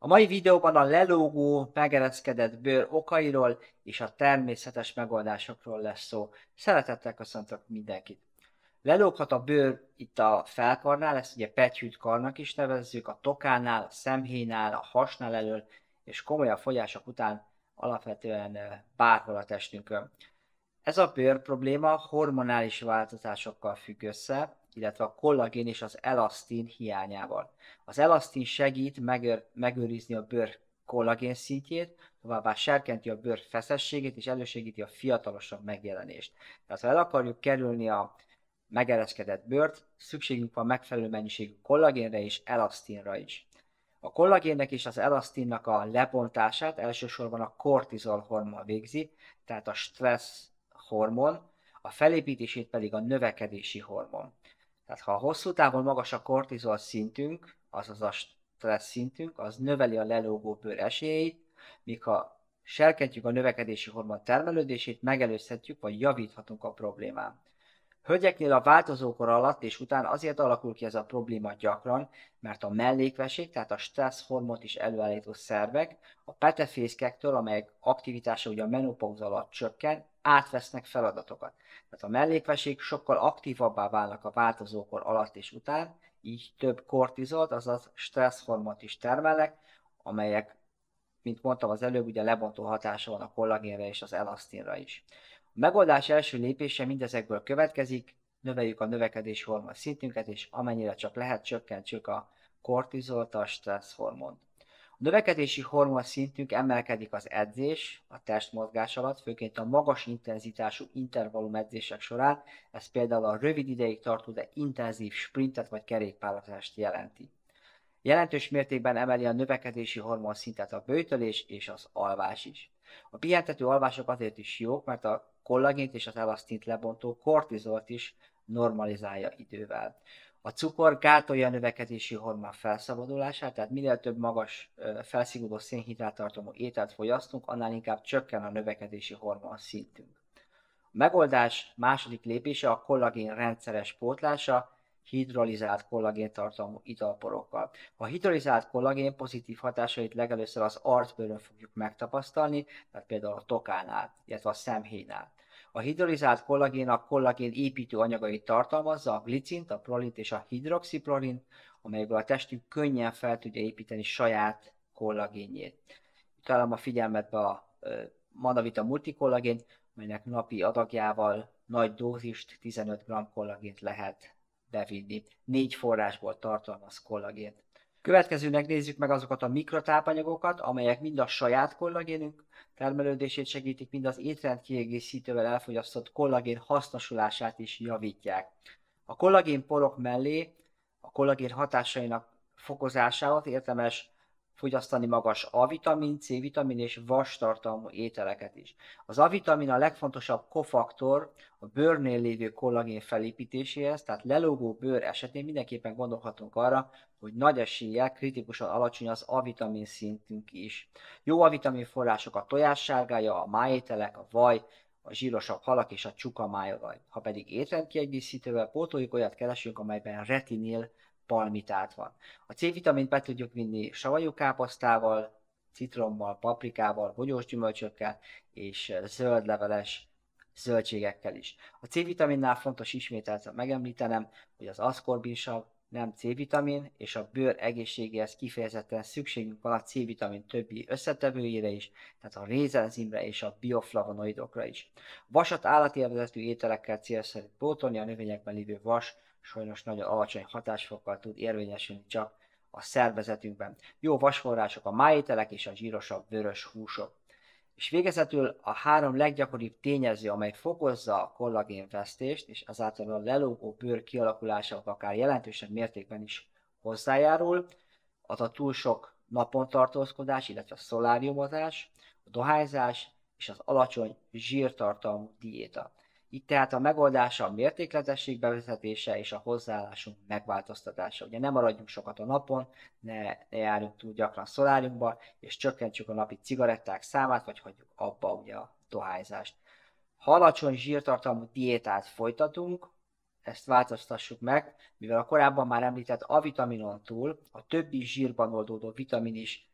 A mai videóban a lelógó, megereszkedett bőr okairól és a természetes megoldásokról lesz szó. Szeretettel köszöntök mindenkit! Lelóghat a bőr itt a felkarnál, ezt ugye petyűt karnak is nevezzük, a tokánál, a szemhéjnál, a hasnál elől, és komolyabb fogyások után alapvetően bárhol a testünkön. Ez a bőr probléma hormonális változásokkal függ össze, illetve a kollagén és az elasztin hiányával. Az elasztin segít megőrizni a bőr kollagén szintjét, továbbá serkenti a bőr feszességét és elősegíti a fiatalosabb megjelenést. Tehát ha el akarjuk kerülni a megereszkedett bőrt, szükségünk van megfelelő mennyiségű kollagénre és elasztinra is. A kollagénnek és az elasztinnak a lebontását elsősorban a kortizol hormon végzi, tehát a stressz hormon, a felépítését pedig a növekedési hormon. Tehát ha hosszú távon magas a kortizol szintünk, azaz a stressz szintünk, az növeli a lelógó bőr esélyeit, míg ha serkentjük a növekedési hormon termelődését, megelőzhetjük vagy javíthatunk a problémán. Hölgyeknél a változókor alatt és után azért alakul ki ez a probléma gyakran, mert a mellékveség, tehát a stressz hormont is előállító szervek, a petefészkektől, amelyek aktivitása ugye a menopauza alatt csökken, átvesznek feladatokat. Tehát a mellékvesék sokkal aktívabbá válnak a változókor alatt és után, így több kortizolt, azaz stressz hormont is termelnek, amelyek, mint mondtam az előbb, ugye lebontó hatása van a kollagénre és az elasztinra is. A megoldás első lépése mindezekből következik, növeljük a növekedési hormon szintünket, és amennyire csak lehet csökkentsük a kortizolt, a stressz hormont. A növekedési hormon szintünk emelkedik az edzés, a testmozgás alatt, főként a magas intenzitású intervallum edzések során, ez például a rövid ideig tartó, de intenzív sprintet vagy kerékpározást jelenti. Jelentős mértékben emeli a növekedési hormon szintet a böjtölés és az alvás is. A pihentető alvások azért is jók, mert a kollagént és az elasztint lebontó kortizolt is normalizálja idővel. A cukor gátolja a növekedési hormon felszabadulását, tehát minél több magas felszívódó szénhidráttartalmú ételt fogyasztunk, annál inkább csökken a növekedési hormon szintünk. A megoldás második lépése a kollagén rendszeres pótlása, hidrolizált kollagén tartalmú italporokkal. A hidrolizált kollagén pozitív hatásait legelőször az arcbőrön fogjuk megtapasztalni, tehát például a tokánál, illetve a szemhéjnál. A hidrolizált kollagén a kollagén építő anyagait tartalmazza, a glicint, a prolint és a hidroxiprolint, amelyből a testünk könnyen fel tudja építeni saját kollagénjét. Találom a figyelmetbe a Manavita multikollagént, melynek napi adagjával nagy dózist, 15 g kollagént lehet bevinni. 4 forrásból tartalmaz kollagént. Következőnek nézzük meg azokat a mikrotápanyagokat, amelyek mind a saját kollagénünk termelődését segítik, mind az étrendkiegészítővel elfogyasztott kollagén hasznosulását is javítják. A kollagén porok mellé a kollagén hatásainak fokozásához érdemes fogyasztani magas A-vitamin, C-vitamin és vastartalmú ételeket is. Az A-vitamin a legfontosabb kofaktor a bőrnél lévő kollagén felépítéséhez, tehát lelógó bőr esetén mindenképpen gondolhatunk arra, hogy nagy eséllyel kritikusan alacsony az A-vitamin szintünk is. Jó A-vitamin források a tojássárgája, a májételek, a vaj, a zsírosabb halak és a csukamájolaj. Ha pedig étrendkiegészítővel pótoljuk, olyat keresünk, amelyben retinil palmitát van. A C-vitamint be tudjuk vinni savanyúkáposztával, citrommal, paprikával, bogyós gyümölcsökkel és zöldleveles zöldségekkel is. A C-vitaminnál fontos ismételten megemlítenem, hogy az aszkorbinsav nem C-vitamin, és a bőr egészségéhez kifejezetten szükségünk van a C-vitamin többi összetevőjére is, tehát a rézenzimre és a bioflavonoidokra is. Vasat állati eredetű ételekkel célszerű pótolni, a növényekben lévő vas sajnos nagyon alacsony hatásfokkal tud érvényesülni csak a szervezetünkben. Jó vasforrások a májételek és a zsírosabb vörös húsok. És végezetül a 3 leggyakoribb tényező, amely fokozza a kollagénvesztést, és ezáltal a lelógó bőr kialakulásához akár jelentősebb mértékben is hozzájárul, az a túl sok napon tartózkodás, illetve szoláriumozás, a dohányzás és az alacsony zsírtartalmú diéta. Itt tehát a megoldása a mértékletesség bevezetése és a hozzáállásunk megváltoztatása. Ugye nem maradjunk sokat a napon, ne járjunk túl gyakran szoláriumba, és csökkentsük a napi cigaretták számát, vagy hagyjuk abba ugye a dohányzást. Ha alacsony zsírtartalmú diétát folytatunk, ezt változtassuk meg, mivel a korábban már említett A-vitaminon túl a többi zsírban oldódó vitamin is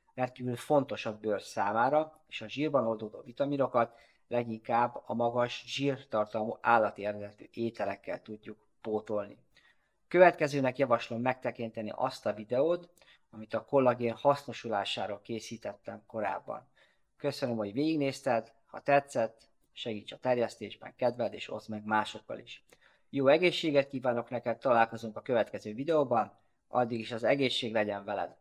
rendkívül fontos a bőr számára, és a zsírban oldódó vitaminokat leginkább a magas zsírtartalmú állati eredetű ételekkel tudjuk pótolni. Következőnek javaslom megtekinteni azt a videót, amit a kollagén hasznosulásáról készítettem korábban. Köszönöm, hogy végignézted, ha tetszett, segíts a terjesztésben, kedveld és oszd meg másokkal is. Jó egészséget kívánok neked, találkozunk a következő videóban, addig is az egészség legyen veled!